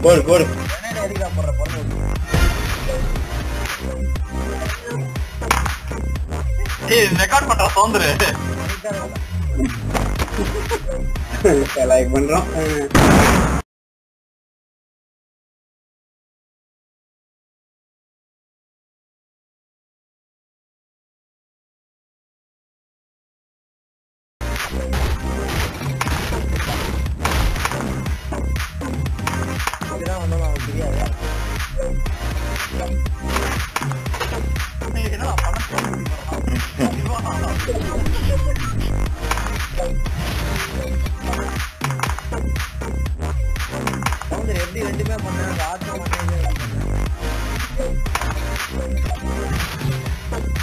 போடு போடு எதுக்கா போடுற பொண்ணு ரெக்கார்ட் பண்ற சோந்துரு லைக் பண்றோம் இதெல்லாம் வந்தாலும் அவனுக்கு தெரியாது எப்படி ரெண்டுமே பண்ணாங்க ஆட்டம் பண்ண